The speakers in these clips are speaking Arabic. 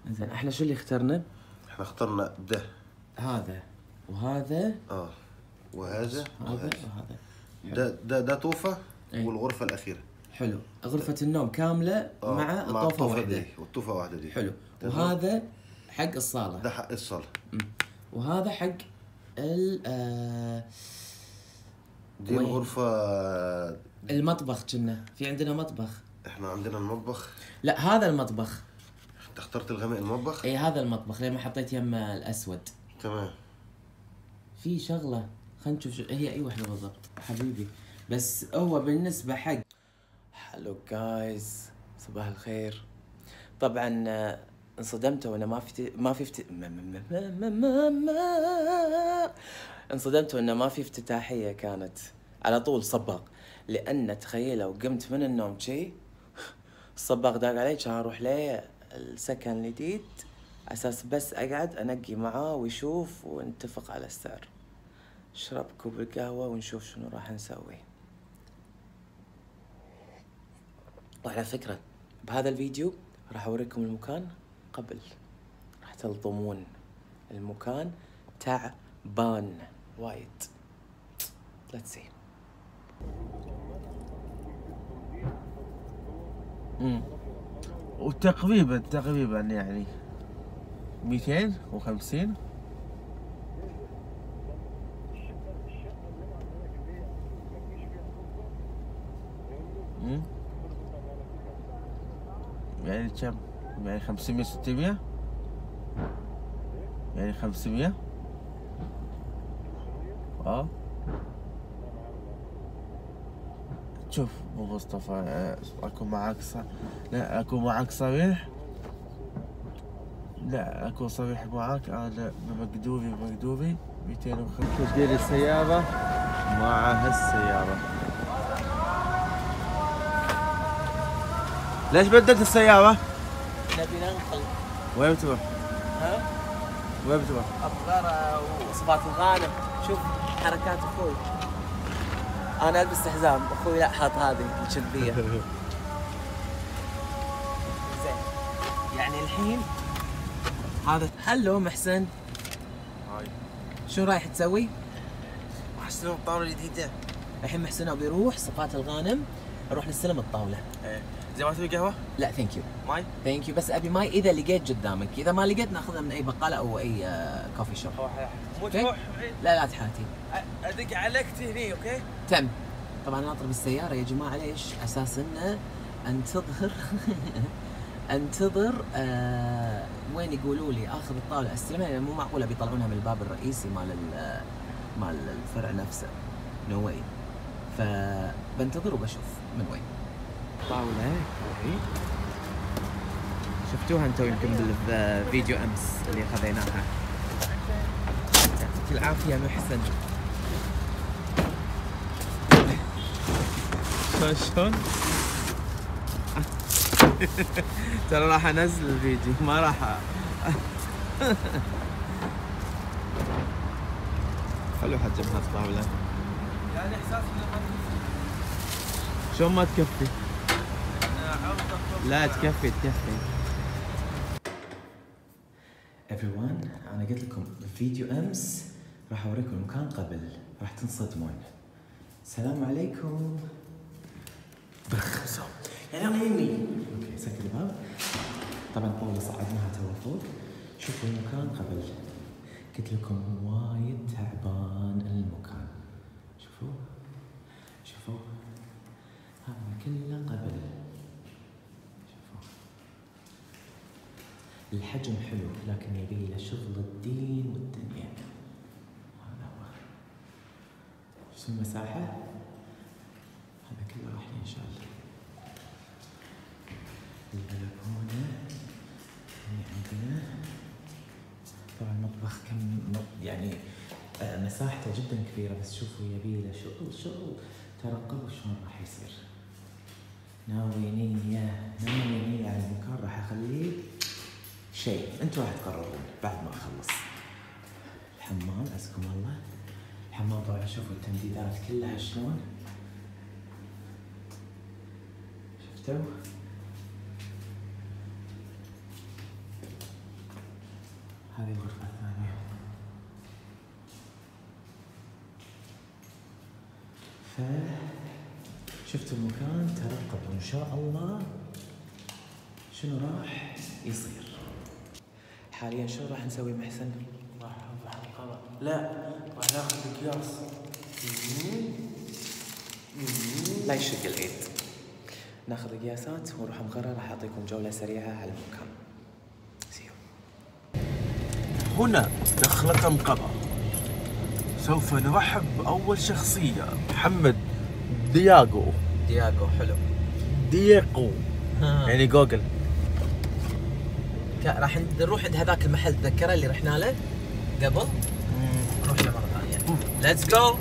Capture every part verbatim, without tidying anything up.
زين احنا شو اللي اخترنا؟ احنا اخترنا ده هذا وهذا اه وهذا هذا وهذا. ده ده ده طوفة ايه؟ والغرفة الأخيرة. حلو. غرفة النوم كاملة آه مع الطوفة واحدة دي والطوفة واحدة دي. حلو. تمام. وهذا حق الصالة. ده حق الصالة. م. وهذا حق ال آه دي وين؟ الغرفة المطبخ. كنا في عندنا مطبخ. احنا عندنا المطبخ. لا هذا المطبخ. انت اخترت الغامق المطبخ؟ اي هذا المطبخ ليه ما حطيت يم الاسود. تمام. في شغلة خلينا نشوف شو هي. اي واحدة بالضبط حبيبي. بس هو بالنسبة حق هلو جايز صباح الخير. طبعا انصدمت وانا ما في ما في افت... ما ما ما ما ما ما. انصدمت وانا ما في افتتاحية كانت على طول صباغ. لان تخيلوا قمت من النوم شي الصباغ داق علي كان اروح ليه السكن الجديد اساس بس اقعد انقي معاه ويشوف ونتفق على السعر. اشرب كوب القهوة ونشوف شنو راح نسوي. وعلى فكرة بهذا الفيديو راح اوريكم المكان قبل. راح تلطمون المكان تعبان وايد. let's see. امم وتقريبا تقريبا يعني ميتين وخمسين. امم يعني كم؟ يعني خمسمية ستمية، يعني خمسمية. اه شوف ابو مصطفى اكون معاك ص... لا اكون معاك صريح. لا اكون صريح معاك. انا بمقدوري بمقدوري ميتين وخمسين. تدير السيارة مع هالسيارة. ليش بدلت السيارة؟ نبي ننقل. وين بتروح؟ ها؟ وين بتروح؟ ابغار وصفات الغانم. شوف حركات اخوي. انا البس حزام اخوي لا حاط هذه الشذبيه. زين يعني الحين هذا هلو محسن. هاي شو رايح تسوي؟ راح استلم الطاولة الجديدة. الحين محسن ابي يروح صفات الغانم نروح نستلم الطاوله. ايه زين ما تبي قهوة؟ لا ثانك يو. ماي؟ ثانك يو بس ابي ماي اذا لقيت قدامك. اذا ما لقيت ناخذها من اي بقاله او اي آه كوفي شوب. مو أوكي؟ تروح لا لا تحاتي. ادق عليك هني. اوكي تم. طبعا ناطر بالسياره يا جماعه. ليش؟ اساس انه انتظر انتظر آه وين يقولوا لي اخذ الطاوله استلمها. يعني مو معقوله بيطلعونها من الباب الرئيسي مال مال الفرع نفسه. نو واي. فبنتظر وبشوف من وين. طاوله هي شفتوها انتم يمكن بالفيديو امس اللي خذيناها. يعطيك العافيه محسن. شلون شلون؟ ترى راح انزل الفيديو ما راح حلو حجم هالطاولة. يعني احساس شلون ما تكفي؟ لا تكفي تكفي. everyone انا قلت لكم بالفيديو امس راح اوريكم المكان قبل. راح تنصدمون. السلام عليكم. بخ يعني انا يمي. اوكي سكر الباب. طبعا الطاوله صعدناها توا فوق. شوفوا المكان قبل. قلت لكم وايد تعبان المكان. شوفوا شوفوا هذا كله قبل. شوفوا الحجم حلو لكن يبي له شغل الدين والدنيا. هذا هو. شو المساحة؟ هذا كله راح ينشال. البلكونة اللي عندنا. طبعا المطبخ كم يعني آه مساحته جدا كبيرة بس شوفوا يبي له شغل شغل. ترقبوا شلون راح يصير. ناوي نية ناوي نية على المكان راح اخليه شيء انتوا راح تقررون بعد ما اخلص. الحمام عزكم الله. الحمام طبعا شوفوا التمديدات كلها شلون. شفتوا؟ هذه الغرفة الثانية. ف شفتوا المكان، ترقبوا ان شاء الله شنو راح يصير. حاليا شو راح نسوي محسن؟ راح نروح القضاء. لا راح ناخذ اكياس. لا يشق العيد. ناخذ قياسات ونروح مغرة. راح اعطيكم جولة سريعة على المكان. سيو. هنا دخلة مقبة. سوف نرحب بأول شخصية، محمد دياغو. دياغو حلو. دياغو يعني جوجل. راح نروح عند هذاك المحل تذكره اللي رحنا له قبل. نروح له مرة ثانية. ليتس جو.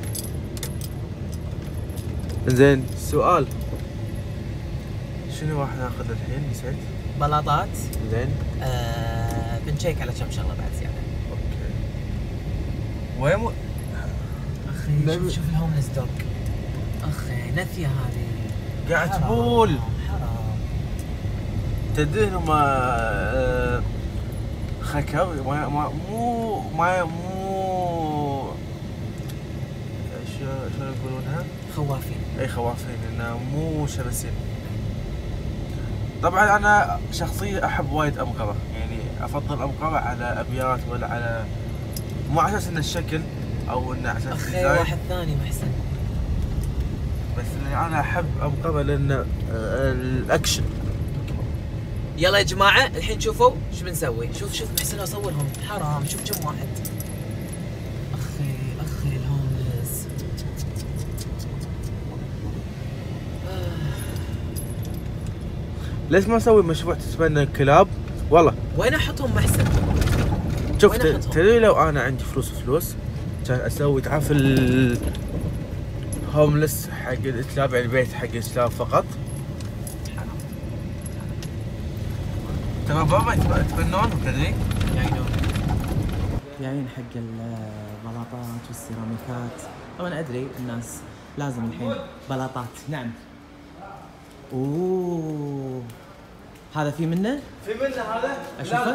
زين سؤال، شنو راح ناخذ الحين؟ نسيت. بلاطات. زين. آه بنشيك على كم شغله بعد زياده. اوكي. وين م... اخي شوف شوف الهوملس دوغ. اخي نثيه هذه. قاعد تبول. حرام. تدري انه ما آه... خكر ما ما مو ما مو شو شو يقولونها؟ خوافين. اي خوافين، انه مو شبسين. طبعا انا شخصيا احب وايد امقره، يعني افضل امقره على ابيات ولا على، مو على اساس ان الشكل او انه على اساس اخي واحد ثاني محسن. بس انا احب امقره لان الاكشن. يلا يا جماعه الحين شوفوا شو بنسوي. شوف شوف محسن اصورهم. حرام شوف كم واحد. اخي اخي الهوملس. ليش ما نسوي مشروع تتبنى الكلاب؟ والله وين احطهم محسن؟ شوف تدري لو انا عندي فلوس فلوس كان اسوي تعرف الهوملس حق الكلاب، يعني بيت حق الكلاب فقط. ترى بابا يتبنون تدري؟ جايين جايين حق البلاطات والسيراميكات. طبعا ادري الناس لازم الحين بلاطات. نعم. اوه هذا في منه؟ في منه هذا؟ اشوفه؟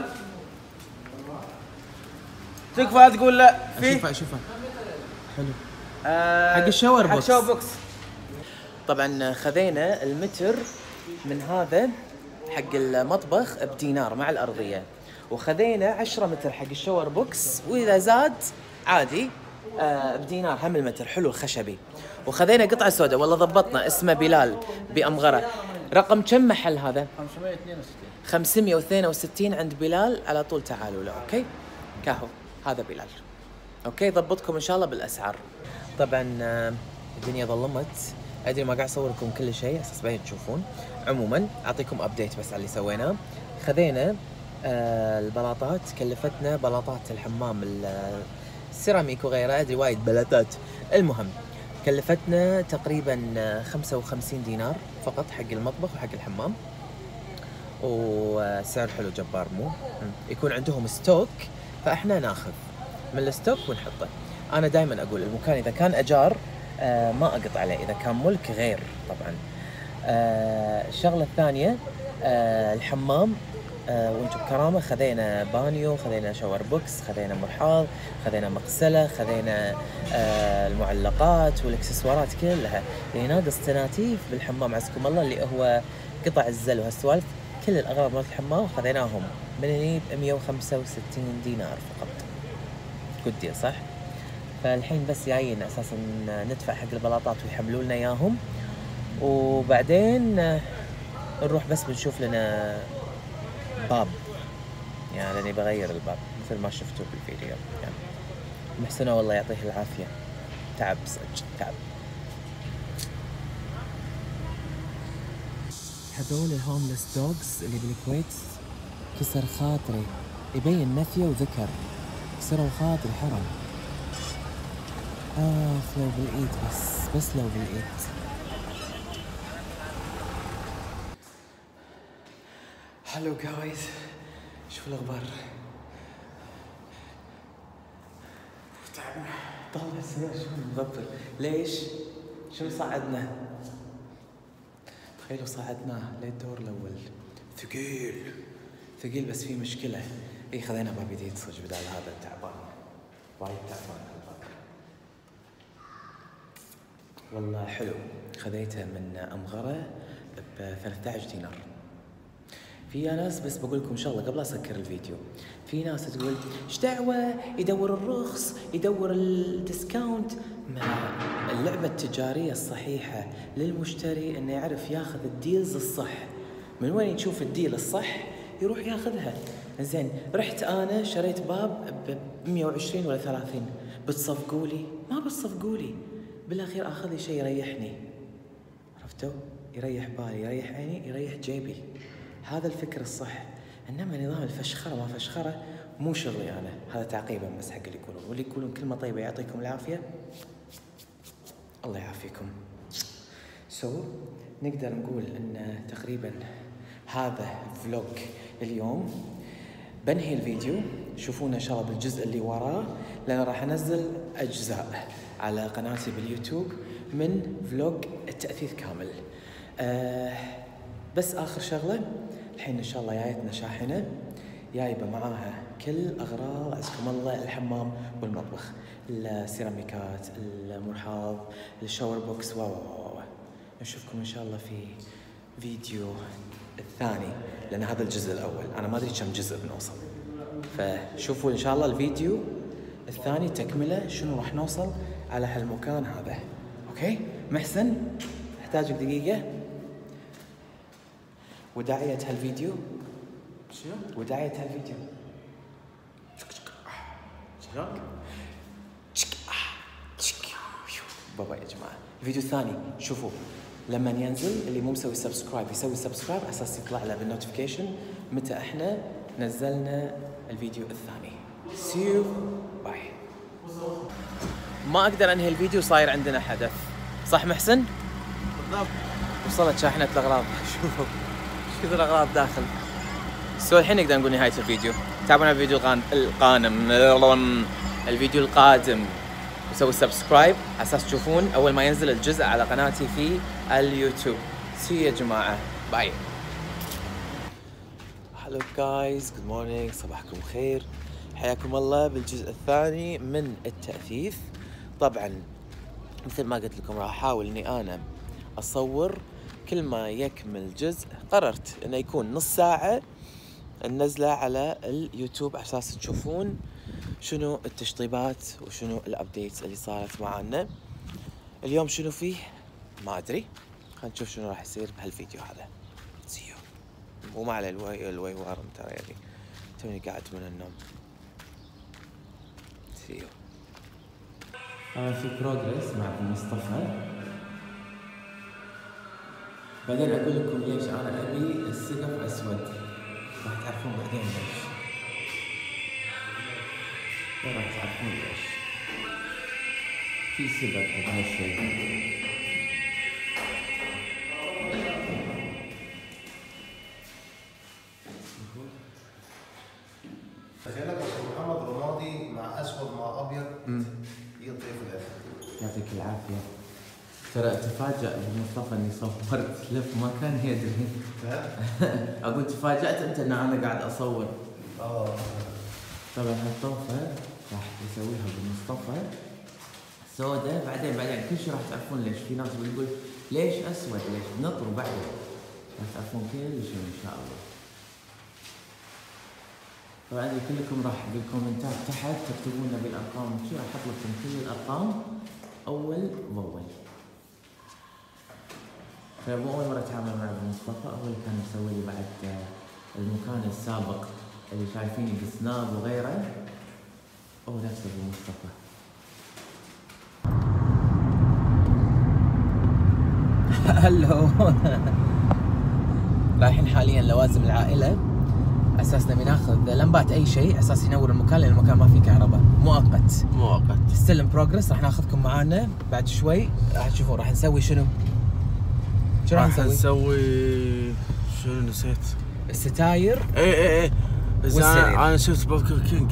تكفى لا تقول لا. في اشوفه اشوفه حلو. آه حق الشاور بوكس. حق الشاور بوكس. طبعا خذينا المتر من هذا حق المطبخ بدينار مع الارضيه، وخذينا عشرة متر حق الشاور بوكس، واذا زاد عادي آه بدينار هم المتر. حلو الخشبي. وخذينا قطعه سوداء والله ضبطنا، اسمه بلال بأمغرة. رقم كم محل هذا؟ خمسمية واثنين وستين. خمسمية واثنين وستين عند بلال. على طول تعالوا له. اوكي كاهو هذا بلال. اوكي ضبطكم ان شاء الله بالاسعار. طبعا آه الدنيا ظلمت، ادري ما قاعد اصور لكم كل شيء اساس باين تشوفون. عموما اعطيكم ابديت بس على اللي سويناه. خذينا آه البلاطات، كلفتنا بلاطات الحمام السيراميك وغيره، ادري وايد بلاطات. المهم كلفتنا تقريبا خمسة وخمسين دينار فقط حق المطبخ وحق الحمام، وسعر حلو جبار. مو يكون عندهم ستوك فاحنا ناخذ من الستوك ونحطه. انا دائما اقول المكان اذا كان اجار آه ما اقط عليه، اذا كان ملك غير طبعا. آه الشغله الثانيه آه الحمام آه وانتم بكرامه خذينا بانيو، خذينا شاور بوكس، خذينا مرحاض، خذينا مغسله، خذينا آه المعلقات والاكسسوارات كلها. اللي ناقص تناتيف بالحمام عزكم الله اللي هو قطع الزل وهالسوالف. كل الاغراض مالت الحمام خذيناهم من هني ب مية وخمسة وستين دينار فقط. جود ديل صح؟ فالحين بس جايين اساسا ندفع حق البلاطات ويحملوا لنا اياهم، وبعدين نروح بس بنشوف لنا باب، يعني لاني بغير الباب مثل ما شفتوا بالفيديو. يعني محسنة والله يعطيه العافية، تعب صدق تعب. هذول الهوملس دوغز اللي بالكويت كسر خاطري، يبين نفيه وذكر، كسروا خاطري حرام. آخ لو بالإيد بس بس لو بالإيد. هلو جايز، شوف الأخبار. تعبنا. طلع السيارة شو مغبر. ليش؟ شنو صعدنا؟ تخيلوا صعدناه للدور الأول. ثقيل ثقيل بس في مشكلة. اي خذينا باب جديد صدق بدال هذا التعبان. وايد تعبان هالباب. والله حلو. خذيته من أمغرة ب ثلاثة عشر دينار. في ناس بس بقول لكم شغله قبل اسكر الفيديو، في ناس تقول ايش دعوه يدور الرخص يدور الديسكاونت. مع اللعبه التجاريه الصحيحه للمشتري انه يعرف ياخذ الديلز الصح. من وين يشوف الديل الصح يروح ياخذها. زين رحت انا شريت باب ب مية وعشرين ولا ثلاثين، بتصفقوا لي؟ ما بتصفقوا لي، بالاخير اخذ لي شيء يريحني. عرفتوا؟ يريح بالي، يريح عيني، يريح جيبي. هذا الفكر الصح. انما نظام الفشخره ما فشخره مو شغلي انا، هذا تعقيبا بس حق اللي يقولون، واللي يقولون كلمه طيبه يعطيكم العافيه الله يعافيكم. سو so, نقدر نقول ان تقريبا هذا فلوج اليوم. بنهي الفيديو، شوفونا ان شاء الله بالجزء اللي وراه، لان راح انزل اجزاء على قناتي باليوتيوب من فلوج التأثيث كامل. أه بس اخر شغله، الحين ان شاء الله جايتنا شاحنه جايبه معاها كل اغراض عزكم الله الحمام والمطبخ، السيراميكات، المرحاض، الشاور بوكس و و نشوفكم ان شاء الله في فيديو الثاني، لان هذا الجزء الاول، انا ما ادري كم جزء بنوصل، فشوفوا ان شاء الله الفيديو الثاني تكمله شنو راح نوصل على هالمكان هذا. اوكي محسن احتاجك دقيقه. وداعية هالفيديو شنو؟ وداعية هالفيديو بابا يا جماعة. الفيديو الثاني شوفوا لما ينزل، اللي مو مسوي سبسكرايب يسوي سبسكرايب على اساس يطلع له بالنوتيفيكيشن متى احنا نزلنا الفيديو الثاني. See you باي. ما اقدر انهي الفيديو، صاير عندنا حدث صح محسن؟ بالضبط. وصلت شاحنة الاغراض. شوفوا ايش كثر اغراض داخل. سو الحين نقدر نقول نهاية الفيديو. تابعونا الفيديو القان... القادم الفيديو القادم وسووا سبسكرايب على اساس تشوفون اول ما ينزل الجزء على قناتي في اليوتيوب. سي يا جماعة باي. هلو جايز، جود مورنينج، صباحكم خير، حياكم الله بالجزء الثاني من التأثيث. طبعا مثل ما قلت لكم راح احاول اني انا اصور كل ما يكمل جزء. قررت انه يكون نص ساعة ننزله على اليوتيوب على اساس تشوفون شنو التشطيبات وشنو الابديتس اللي صارت معنا اليوم. شنو فيه ما ادري، خلينا نشوف شنو راح يصير بهالفيديو هذا. سيو. وما على الوي الويوار ترى، يعني توني قاعد من النوم. سيو. أنا في بروجرس مع مصطفى. بعدين اقول لكم ليش انا ابي السقف اسود، راح تعرفون بعدين ليش. راح تعرفون ليش. في سبب بهالشيء. تخيلك محمد رمادي مع اسود مع ابيض يطير في الاخر. يعطيك العافيه. ترى تفاجأ بمصطفى اني صورت لف ما كان يدري. اقول تفاجأت انت ان انا قاعد اصور. اه طبعا هالطوفه راح يسويها بمصطفى سوداء. بعدين بعدين كل شيء راح تعرفون ليش. في ناس بتقول ليش اسود، ليش نطر بعدين راح تعرفون كل شيء ان شاء الله. طبعا كلكم راح بالكومنتات تحت تكتبون لنا بالارقام وشي، راح احط لكم كل الارقام اول باول. مو اول مره اتعامل مع مصطفى، اول كان مسوي لي بعد المكان السابق اللي شايفيني بسناب وغيره، هو نفسه ابو مصطفى. هلو. رايحين حاليا لوازم العائله اساس نبي ناخذ لمبات اي شيء اساس ينور المكان، لان المكان ما فيه كهرباء مؤقت. مؤقت. ستيل بروجرس. راح ناخذكم معانا بعد شوي، راح تشوفون راح نسوي شنو. شو راح نسوي؟ نسوي شنو نسيت؟ الستاير. اي اي اي والسرير. انا شفت برجر كينج.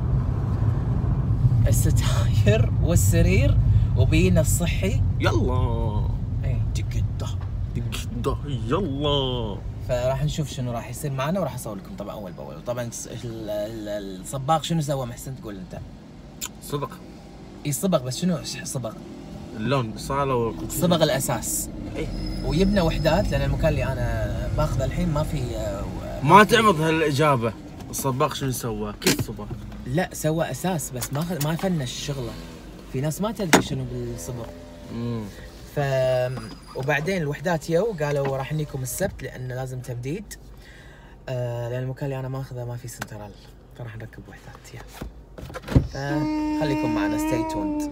الستاير والسرير وبينا الصحي. يلا اي تكده تكده يلا. فراح نشوف شنو راح يصير معنا وراح اصور لكم طبعا اول باول. وطبعا الصباغ شنو سوى محسن تقول انت؟ صبغ. اي صبغ، بس شنو صبغ؟ اللون صالة صبغ الاساس. اي ويبنى وحدات، لان المكان اللي انا باخذه الحين ما في ما تعرض هالاجابه. الصباغ شنو سوى؟ كيف صبغ؟ لا سوى اساس بس ما ما فنش شغله. في ناس ما تدري شنو بالصبغ. امم ف وبعدين الوحدات يو قالوا راح نجيكم السبت لان لازم تمديد. آه لان المكان اللي انا ماخذه ما في سنترال، فراح نركب وحدات يا. فخليكم معنا ستي توند.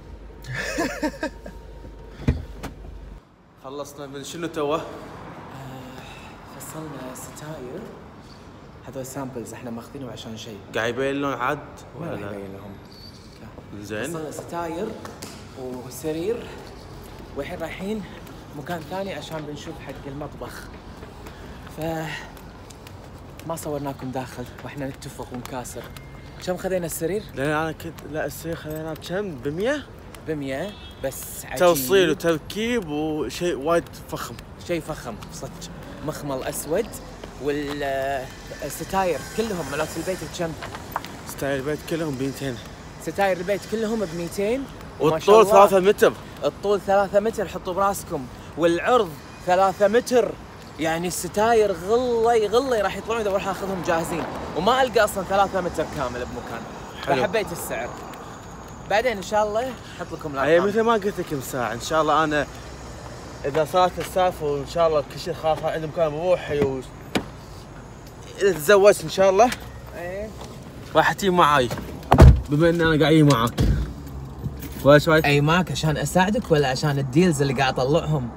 خلصنا من شنو توه؟ فصلنا ستاير. هذول سامبلز احنا ماخذينهم عشان شيء. قاعد يبين لون عد ولا راح يبين لهم؟ زين. فصلنا ستاير وسرير، والحين رايحين مكان ثاني عشان بنشوف حق المطبخ. ف ما صورناكم داخل واحنا نتفق ونكاسر. كم خذينا السرير؟ لا انا كنت لا السرير خذيناه بكم؟ ب مية؟ ب مية بس عجيب. توصيل وتركيب وشيء وايد فخم. شيء فخم صدق. مخمل اسود والستاير كلهم مالت البيت بكم؟ ستاير البيت كلهم ب مئتين. ستاير البيت كلهم ب مئتين. والطول ثلاثة متر. الطول ثلاثة متر حطوا براسكم، والعرض ثلاثة متر. يعني الستاير غلي غلي راح يطلعون اذا بروح اخذهم جاهزين، وما القى اصلا ثلاثة متر كامل بمكان. فحبيت السعر. بعدين ان شاء الله احط لكم الارقام. اي مثل ما قلت لك من ساعة ان شاء الله انا اذا صارت السالفة وان شاء الله كل شيء خلاص عندي مكان بروحي و اذا تزوجت ان شاء الله ايه راح تجي معاي بما ان انا قاعد معاك. ولا شوي؟ اي معك عشان اساعدك ولا عشان الديلز اللي قاعد اطلعهم؟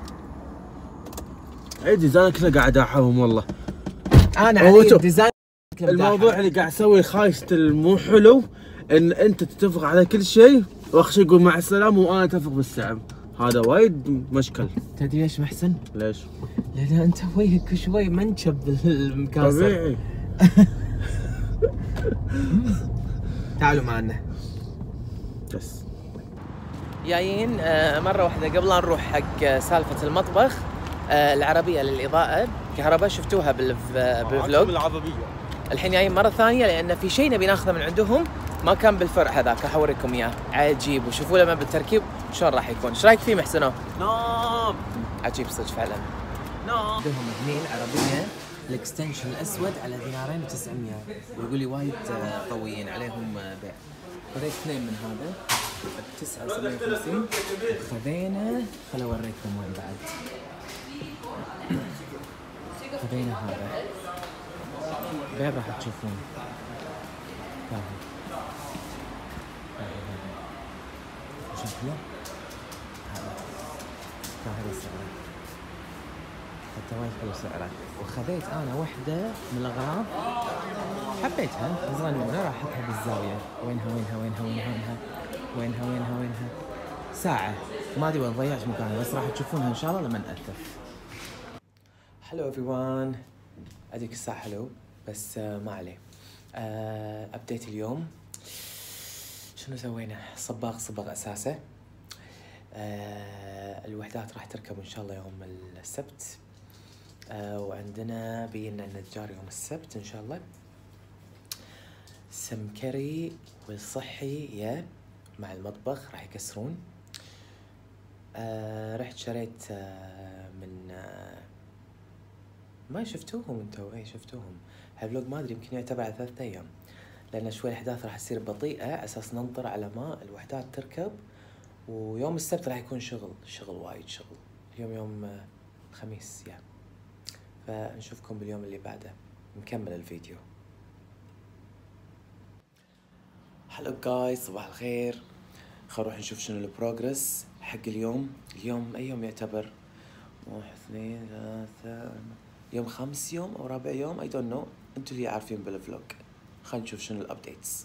اي ديزاين كله قاعد احاهم والله. انا علي الديزاين. الموضوع اللي قاعد اسوي خايسة المو حلو ان انت تتفق على كل شيء واخر شيء يقول مع السلامه وانا اتفق بالسعر. هذا وايد مشكل. تدري ليش محسن؟ ليش؟ لان انت وجهك شوي منشب بالمكاسر. طبيعي. تعالوا معنا. بس جايين مره واحده قبل لا نروح حق سالفه المطبخ. العربيه للاضاءه كهرباء شفتوها بالفلوج. العربيه الحين جايين مره ثانيه لان في شيء نبي ناخذه من عندهم ما كان بالفرع هذاك. راح اوريكم اياه عجيب، وشوفوا لما بالتركيب شلون راح يكون. ايش رايك فيه محسنو؟ نعم عجيب صدق فعلا. نعم. عندهم هني العربيه الاكستنشن الاسود على دينارين وتسعمية، ويقول لي وايد قويين عليهم بيع. خذيت اثنين من هذا ب تسعة وسبعين وخمسين. خذينا خل اوريكم وين بعد. خذينا هذا بيع راح تشوفون. هذا شكله هذا هذا سعره حتى وايد حلو سعره. وخذيت انا واحده من الاغراض حبيتها صغنونه راح احطها بالزاويه. وينها وينها وينها وينها وينها وينها وينها وينها ساعه ما ادري وين ضيعت مكانها، بس راح تشوفونها ان شاء الله لما نأثف. هلو everyone. اديك الساعه حلو بس ما عليه. أه ابديت اليوم شنو سوينا؟ صباغ صبغ اساسه. أه الوحدات راح تركب ان شاء الله يوم السبت. أه وعندنا بينا النجار يوم السبت ان شاء الله. سمكري والصحي يا مع المطبخ راح يكسرون. أه رحت شريت أه من أه ما شفتوهم انتو؟ اي شفتوهم. هالفلوج ما ادري يمكن يعتبر على ثلاثة ايام لان شوي الاحداث راح تصير بطيئه على اساس ننطر على ما الوحدات تركب. ويوم السبت راح يكون شغل شغل وايد شغل. اليوم يوم الخميس يا فنشوفكم باليوم اللي بعده نكمل الفيديو. هلو جايز صباح الخير. خل نروح نشوف شنو البروجرس حق اليوم. اليوم اي يوم يعتبر؟ واحد اثنين ثلاثة يوم خامس يوم او رابع يوم اي دونت نو. انتوا اللي عارفين بالفلوج. خلينا نشوف شنو الابديتس.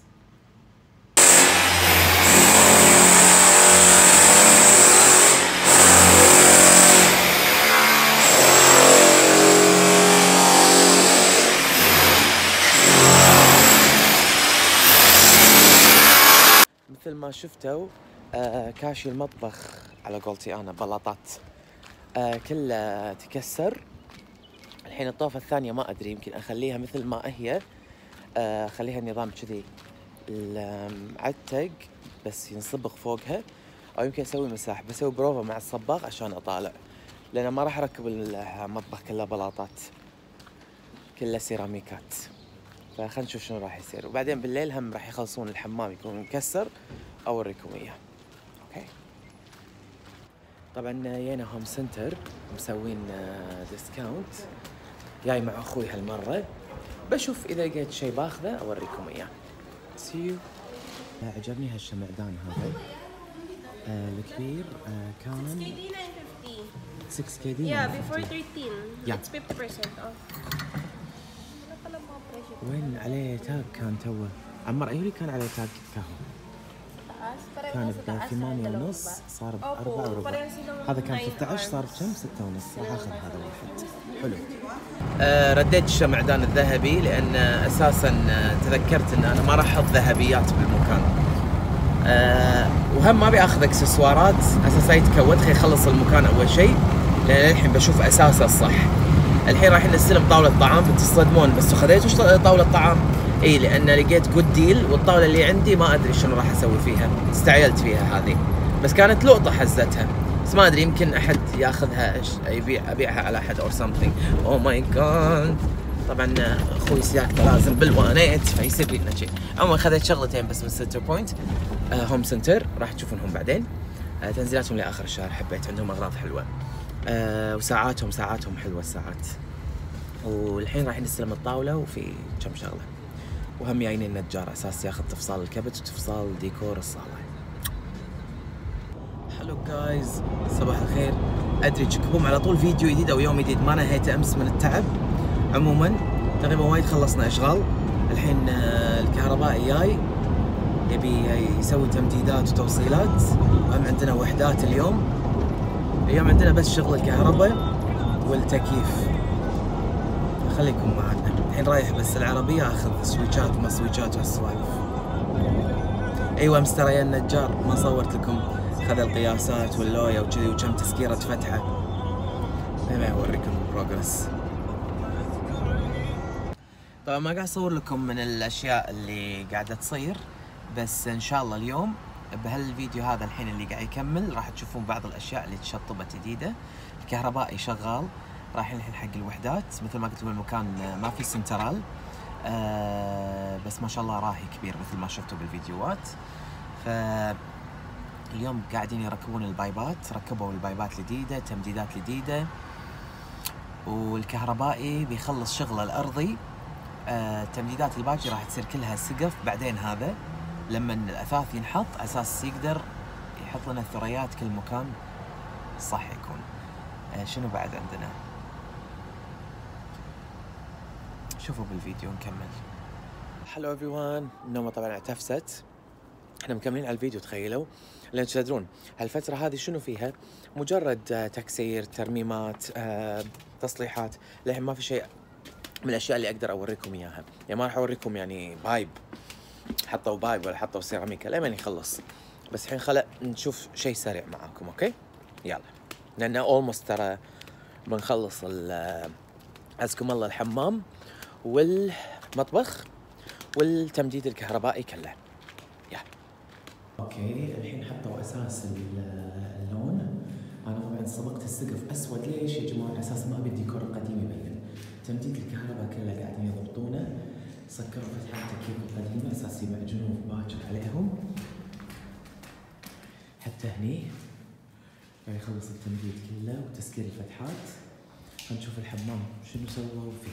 مثل ما شفتوا آه كاشي المطبخ على قولتي انا بلاطات آه كله تكسر. الحين الطوفة الثانية ما أدري، يمكن أخليها مثل ما هي، أخليها نظام كذي المعتق بس ينصبغ فوقها، أو يمكن أسوي مساح، بسوي بروفة مع الصباغ عشان أطالع، لأن ما راح أركب المطبخ كله بلاطات، كله سيراميكات. فخلنا نشوف شنو راح يصير، وبعدين بالليل هم راح يخلصون الحمام يكون مكسر، أوريكم إياه. أوكي. طبعا جينا هوم سنتر مسوين ديسكاونت، جاي مع أخوي هالمرة، بشوف إذا لقيت شيء باخذه أوريكم إياه. سيو. عجبني هالشمعدان هذا آه الكبير آه كان six K D nine fifty. six K D. Yeah, before thirteen. Yeah. It's fifty percent off. Wala pala mga presyo. وين عليه تاج كان توه؟ عمر أيوري كان عليه تاج كهو. Taas, pareho كان sa taas بثمانية ng dalawa ونص ba? صار Opo, بأربعة وربع. pareho silang هذا كان nine ستة عشر صار arms. بكم؟ ستة ونص. راح آخذ هذا واحد. حلو. آه رديت الشمعدان الذهبي لأن أساساً تذكرت إن أنا ما راح أحط ذهبيات بالمكان. آه وهم ما أبي آخذ إكسسوارات أساسا يتكود، خلي يخلص المكان أول شيء، لأن الحين بشوف أساسه الصح. الحين راح نستلم طاولة طعام، بتصدمون بس خذيت وش طاولة طعام؟ اي لان لقيت جود ديل، والطاولة اللي عندي ما ادري شنو راح اسوي فيها، استعجلت فيها هذه، بس كانت لقطة حزتها، بس ما ادري يمكن احد ياخذها يبيع ابيعها على احد اور سمثينج. اوه ماي جاد. طبعا اخوي سياقته لازم بالوانيت فيصير لنا شيء. عموما اخذت شغلتين بس من سنتر بوينت آه هوم سنتر، راح تشوفونهم بعدين. آه تنزيلاتهم لاخر الشهر، حبيت عندهم اغراض حلوة. آه وساعاتهم ساعاتهم حلوة الساعات. والحين راح نستلم الطاولة وفي كم شغلة، وهم جايين النجار اساس ياخذ تفصال الكبت وتفصال ديكور الصالة. هلو جايز، صباح الخير. ادري تشكبون على طول فيديو جديد او يوم جديد، ما نهيت امس من التعب. عموما تقريبا وايد خلصنا اشغال، الحين الكهربائي جاي يبي يسوي تمديدات وتوصيلات، وهم عندنا وحدات اليوم. اليوم عندنا بس شغل الكهرباء والتكييف. خليكم معنا، الحين رايح بس العربية اخذ سويتشات وما سويتشات وهالسوالف. ايوه امس ترى يا النجار ما صورت لكم، خذ القياسات واللوية وكذي وكم تسكيرة فتحة. ما اوريكم البروجرس. طبعا ما قاعد اصور لكم من الاشياء اللي قاعدة تصير، بس ان شاء الله اليوم بهالفيديو هذا الحين اللي قاعد يكمل راح تشوفون بعض الاشياء اللي تشطبت جديدة. الكهربائي شغال، رايحين الحين حق الوحدات، مثل ما قلت لكم المكان ما في سنترال، آه بس ما شاء الله راهي كبير مثل ما شفتوا بالفيديوهات. فاليوم قاعدين يركبون البايبات، ركبوا البايبات الجديدة، تمديدات جديدة، والكهربائي بيخلص شغله الأرضي. آه تمديدات الباقي راح تصير كلها سقف بعدين، هذا لما الأثاث ينحط أساس يقدر يحط لنا الثريات كل مكان صح يكون. آه شنو بعد عندنا؟ شوفوا بالفيديو نكمل. هلو everyone، النومة طبعا اعتفست، احنا مكملين على الفيديو تخيلوا، لان تدرون هالفترة هذه شنو فيها؟ مجرد تكسير، ترميمات، آه، تصليحات، للحين ما في شيء من الاشياء اللي اقدر اوريكم اياها، يعني ما راح اوريكم يعني بايب حطوا بايب ولا حطوا سيراميكا لما يخلص، بس الحين خلق نشوف شيء سريع معاكم. اوكي يلا، لان اولموست ترى بنخلص عزكم الله الحمام والمطبخ والتمديد الكهربائي كله. يلا اوكي، الحين حطوا اساس اللون. انا طبعا صبغت السقف اسود، ليش يا جماعه؟ على اساس ما ابي الديكور القديم يبين. تمديد الكهرباء كله قاعدين يضبطونه، سكروا فتحات التكييف القديمه اساس يمعجنون باكر عليهم. حتى هني راح يخلص التمديد كله وتسكير الفتحات. هنشوف الحمام شنو سووا فيه.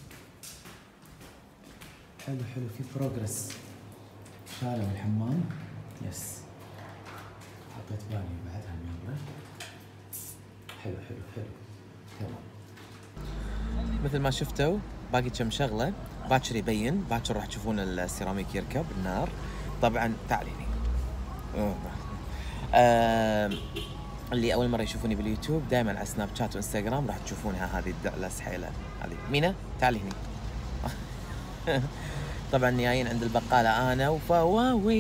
حلو حلو، في بروجرس. شالوا الحمام، يس، حطيت بانيو بعدها يلا. حلو حلو حلو تمام. مثل ما شفتوا باقي كم شغله، باكر يبين، باكر راح تشوفون السيراميك يركب النار. طبعا تعاليني آه اللي اول مره يشوفوني باليوتيوب دائما على سناب شات وانستغرام راح تشوفونها هذه الدعله سحيله هذه. مينا تعالي هني. طبعا جايين عند البقاله انا وفواوي،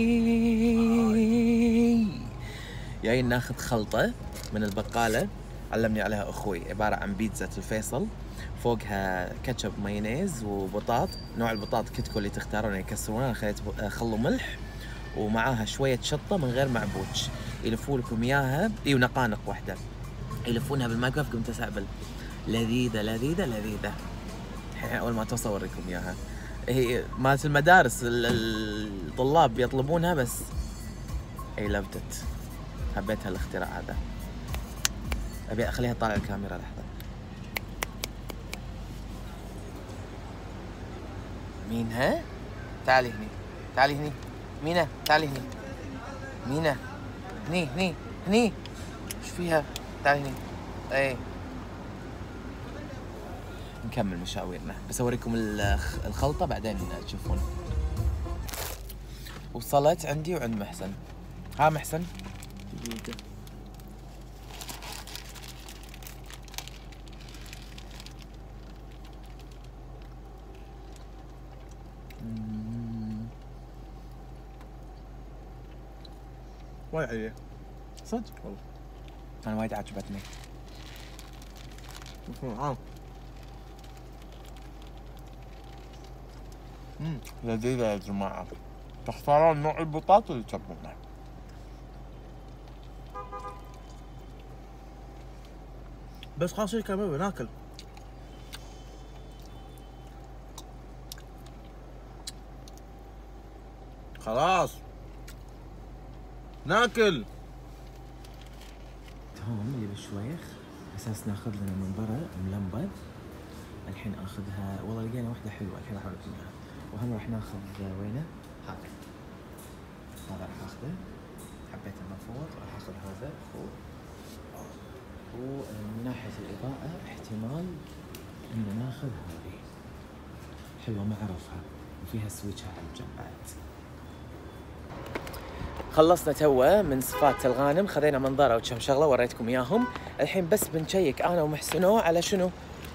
جايين ناخذ خلطه من البقاله علمني عليها اخوي، عباره عن بيتزا الفيصل، فوقها كاتشب مايونيز وبطاط، نوع البطاط كتكو اللي تختارونه يكسرونها، خليت خل وملح ومعاها شويه شطه من غير معبوج، يلفوا لكم اياها، اي ونقانق واحده، يلفونها بالمايكرويف قمت اسعبل. لذيذه لذيذه لذيذه. الحين اول ما توصل اوريكم اياها. هي مالت المدارس، الطلاب يطلبونها بس اي لافت ات. حبيت هالاختراع هذا. ابي اخليها طالع الكاميرا لحظه. مين ها؟ تعالي هني، تعالي هني مينا، تعالي هني مينا، هني هني هني. ايش فيها؟ تعالي هني. اي نكمل مشاويرنا، بس اوريكم الخلطه بعدين تشوفون. وصلت عندي وعند محسن. ها محسن؟ دقيقة. وايد حلوة صدق والله، انا وايد عجبتني. عام. امم لذيذة يا جماعة، تختارون نوع البطاطا اللي تبونه. بس خلاص كمان ناكل. خلاص ناكل. توم اللي بالشويخ اساس ناخذ لنا من برا ملمبذ. الحين اخذها، والله لقينا واحدة حلوة الحين راح اوريكم اياها. وهم راح ناخذ وينه؟ هذا. هذا راح اخذه. حبيت المفروض راح اخذ هذا فوق. ومن ناحية الإضاءة احتمال إن ناخذ هذه. حلوة ما أعرفها وفيها سويتشها على الجنبات. خلصنا توه من صفات الغانم، خذينا منظره وكم شغله وريتكم اياهم. الحين بس بنشيك انا ومحسنو على شنو؟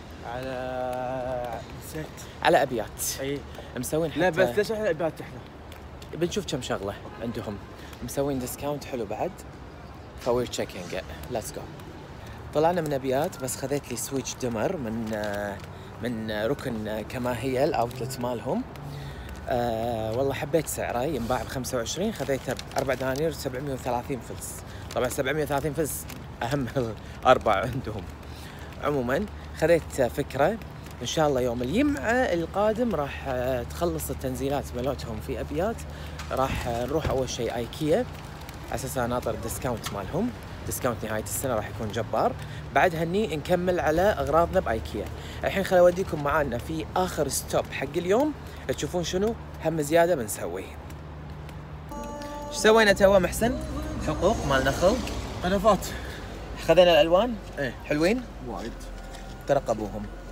على نسيت. على ابيات. اي مسوين حتى لا بس ليش احنا ابيات احنا؟ بنشوف كم شغله عندهم. مسوين ديسكاونت حلو بعد. فوير تشيكينج ليتس جو. طلعنا من ابيات بس خذيت لي سويتش دمر من من ركن كماهيه الاوتلت مالهم. أه والله حبيت سعره، ينباع ب خمسة وعشرين، خذيته ب أربعة دنانير سبعمية وثلاثين فلس. طبعا سبعمية وثلاثين فلس اهم الاربع عندهم. عموما خذيت فكره ان شاء الله يوم الجمعه القادم راح تخلص التنزيلات مالتهم في ابيات، راح نروح اول شيء ايكيا على اساس ناطر الديسكاونت مالهم. ديسكاونت نهايه السنه راح يكون جبار. بعد هني نكمل على اغراضنا بايكيا. الحين خليني اوديكم معانا في اخر ستوب حق اليوم تشوفون شنو هم زياده بنسويه. ايش سوينا توا محسن؟ حقوق مال نخل، قنفات. خذينا الالوان. ايه حلوين وايد. ترقبوهم.